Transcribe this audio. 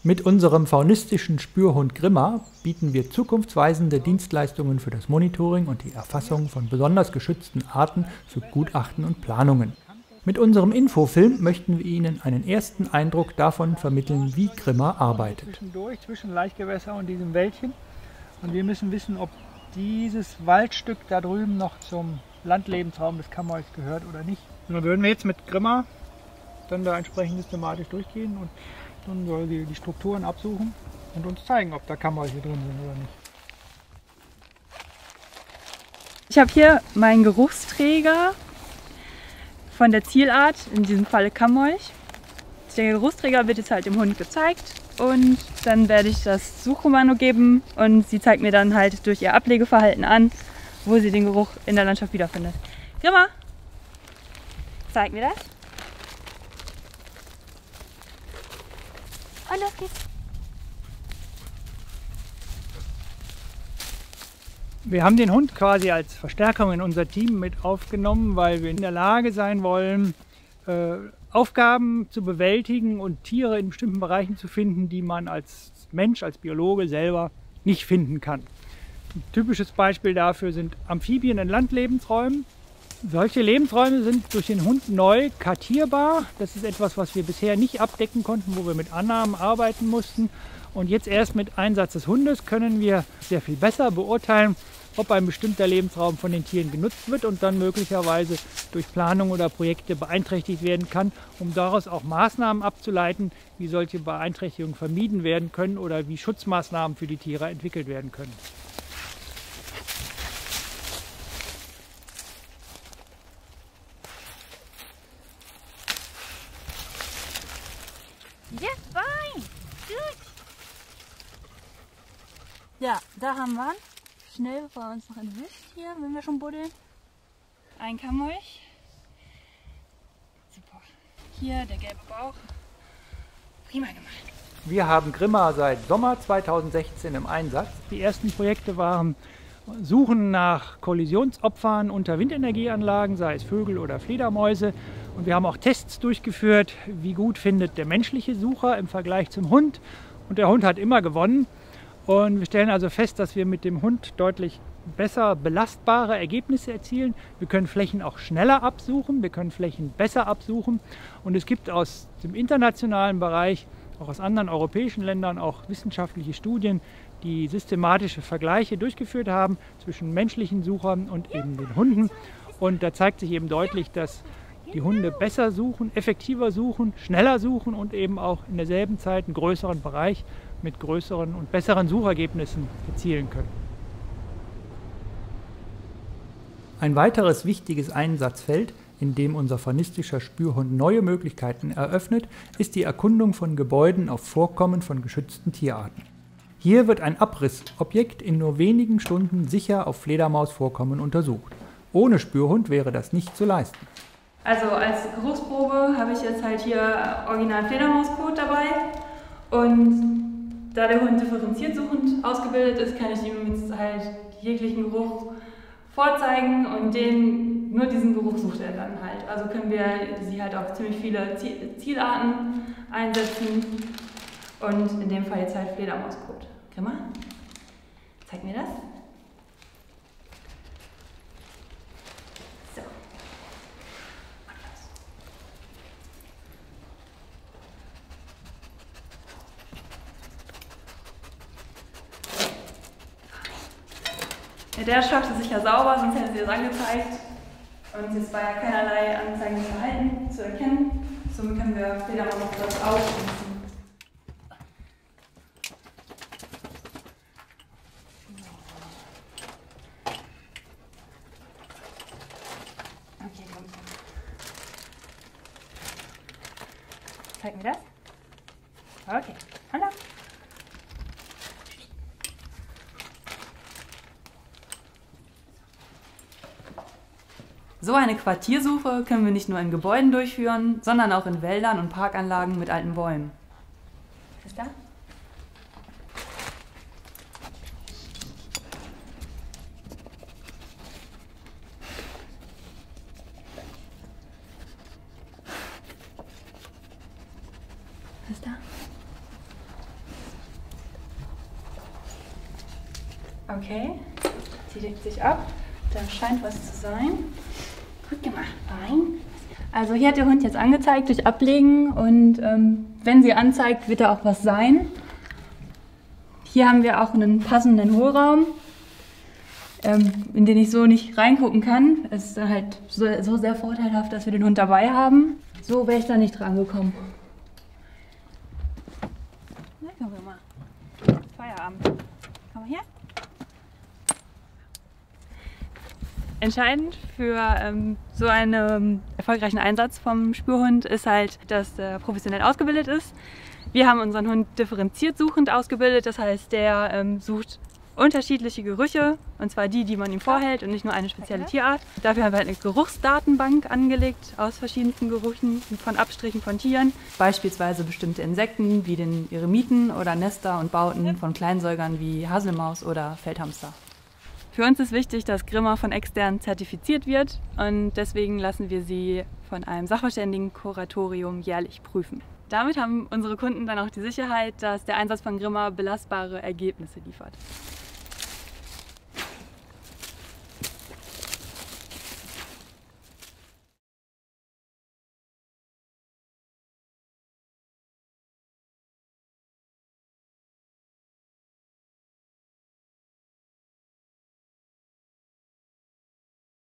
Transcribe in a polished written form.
Mit unserem faunistischen Spürhund Grimma bieten wir zukunftsweisende Dienstleistungen für das Monitoring und die Erfassung von besonders geschützten Arten für Gutachten und Planungen. Mit unserem Infofilm möchten wir Ihnen einen ersten Eindruck davon vermitteln, wie Grimma arbeitet. Zwischen Laichgewässer und diesem Wäldchen. Und wir müssen wissen, ob dieses Waldstück da drüben noch zum Landlebensraum des Kammerchs gehört oder nicht. Und dann würden wir jetzt mit Grimma dann da entsprechend systematisch durchgehen und dann soll sie die Strukturen absuchen und uns zeigen, ob da Kammerche drin sind oder nicht. Ich habe hier meinen Geruchsträger von der Zielart, in diesem Falle Kammerch. Der Geruchsträger wird jetzt halt dem Hund gezeigt und dann werde ich das Suchkommando geben und sie zeigt mir dann halt durch ihr Ablegeverhalten an, wo sie den Geruch in der Landschaft wiederfindet. Grimma, zeig mir das. Und los geht's. Wir haben den Hund quasi als Verstärkung in unser Team mit aufgenommen, weil wir in der Lage sein wollen, Aufgaben zu bewältigen und Tiere in bestimmten Bereichen zu finden, die man als Mensch, als Biologe selber nicht finden kann. Ein typisches Beispiel dafür sind Amphibien in Landlebensräumen. Solche Lebensräume sind durch den Hund neu kartierbar. Das ist etwas, was wir bisher nicht abdecken konnten, wo wir mit Annahmen arbeiten mussten. Und jetzt erst mit Einsatz des Hundes können wir sehr viel besser beurteilen, ob ein bestimmter Lebensraum von den Tieren genutzt wird und dann möglicherweise durch Planung oder Projekte beeinträchtigt werden kann, um daraus auch Maßnahmen abzuleiten, wie solche Beeinträchtigungen vermieden werden können oder wie Schutzmaßnahmen für die Tiere entwickelt werden können. Yes, fine. Gut. Ja, da haben wir ihn. Schnell, bevor er uns noch entwischt hier, wenn wir schon buddeln. Ein Kammerch. Super. Hier der gelbe Bauch. Prima gemacht. Wir haben Grimma seit Sommer 2016 im Einsatz. Die ersten Projekte waren Suchen nach Kollisionsopfern unter Windenergieanlagen, sei es Vögel oder Fledermäuse. Und wir haben auch Tests durchgeführt, wie gut findet der menschliche Sucher im Vergleich zum Hund. Und der Hund hat immer gewonnen. Und wir stellen also fest, dass wir mit dem Hund deutlich besser belastbare Ergebnisse erzielen. Wir können Flächen auch schneller absuchen, wir können Flächen besser absuchen. Und es gibt aus dem internationalen Bereich, auch aus anderen europäischen Ländern, auch wissenschaftliche Studien, die systematische Vergleiche durchgeführt haben zwischen menschlichen Suchern und eben den Hunden. Und da zeigt sich eben deutlich, dass die Hunde besser suchen, effektiver suchen, schneller suchen und eben auch in derselben Zeit einen größeren Bereich mit größeren und besseren Suchergebnissen erzielen können. Ein weiteres wichtiges Einsatzfeld, in dem unser faunistischer Spürhund neue Möglichkeiten eröffnet, ist die Erkundung von Gebäuden auf Vorkommen von geschützten Tierarten. Hier wird ein Abrissobjekt in nur wenigen Stunden sicher auf Fledermausvorkommen untersucht. Ohne Spürhund wäre das nicht zu leisten. Also als Geruchsprobe habe ich jetzt halt hier original Fledermauskot dabei und da der Hund differenziert suchend ausgebildet ist, kann ich ihm jetzt halt jeglichen Geruch vorzeigen und nur diesen Geruch sucht er dann halt. Also können wir sie halt auf ziemlich viele Zielarten einsetzen und in dem Fall jetzt halt Fledermauskot. Grimma, zeig mir das. So. Ja, der schafft es sicher sauber, sonst hätte sie es angezeigt. Und jetzt war ja keinerlei anzeigendes Verhalten zu erkennen. Somit können wir Fledermaus das ausschließen. Okay, komm. Zeig mir das. Okay, hallo. So eine Quartiersuche können wir nicht nur in Gebäuden durchführen, sondern auch in Wäldern und Parkanlagen mit alten Bäumen. Was ist da? Was ist da? Okay, sie legt sich ab. Da scheint was zu sein. Gut gemacht, fein. Also hier hat der Hund jetzt angezeigt durch Ablegen und wenn sie anzeigt, wird da auch was sein. Hier haben wir auch einen passenden Hohlraum, in den ich so nicht reingucken kann. Es ist dann halt so sehr vorteilhaft, dass wir den Hund dabei haben. So wäre ich da nicht dran gekommen. Na, kommen wir mal. Feierabend. Komm mal her. Entscheidend für so einen erfolgreichen Einsatz vom Spürhund ist halt, dass er professionell ausgebildet ist. Wir haben unseren Hund differenziert suchend ausgebildet, das heißt, der sucht unterschiedliche Gerüche, und zwar die, die man ihm vorhält und nicht nur eine spezielle Tierart. Dafür haben wir halt eine Geruchsdatenbank angelegt aus verschiedensten Gerüchen von Abstrichen von Tieren. Beispielsweise bestimmte Insekten wie den Eremiten oder Nester und Bauten von Kleinsäugern wie Haselmaus oder Feldhamster. Für uns ist wichtig, dass Grimma von extern zertifiziert wird und deswegen lassen wir sie von einem Sachverständigen-Kuratorium jährlich prüfen. Damit haben unsere Kunden dann auch die Sicherheit, dass der Einsatz von Grimma belastbare Ergebnisse liefert.